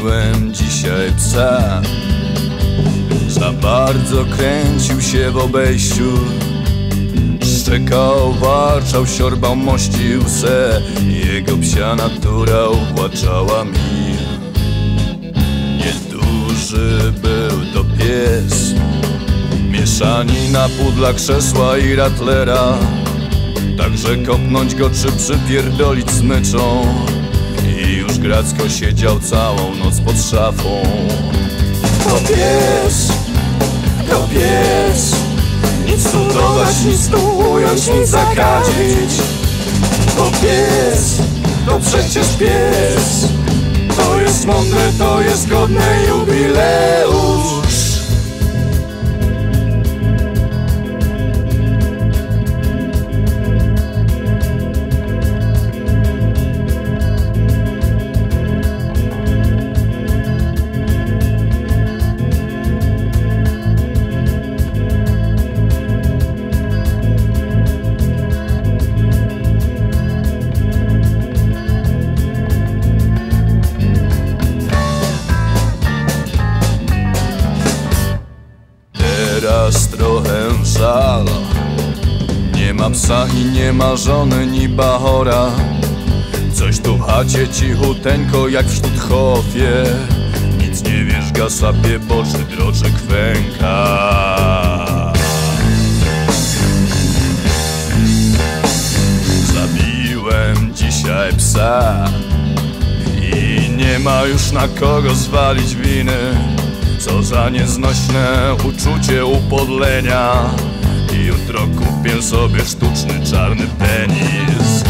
Zabiłem dzisiaj psa. Za bardzo kręcił się w obejściu, szczekał, warczał, siorbał, mościł se. Jego psia natura uwłaczała mi. Nieduży był to pies, mieszanina pudla, krzesła i ratlera. Także kopnąć go czy przypierdolić smyczą i już gracko siedział całą noc pod szafą. To pies, to pies, nic tu dodać, nic tu ująć, nic zakadzić. To pies, to przecież pies, to jest mądry, to jest godny jubileusz. Teraz trochę żal, nie ma psa i nie ma żony ni bachora. Coś tu w chacie cichuteńko jak w Sztuthofie. Nic nie wierzga, sapie boczy, drocze kwęka. Zabiłem dzisiaj psa i nie ma już na kogo zwalić winy. Co za nieznośne uczucie upodlenia. I jutro kupię sobie sztuczny czarny penis.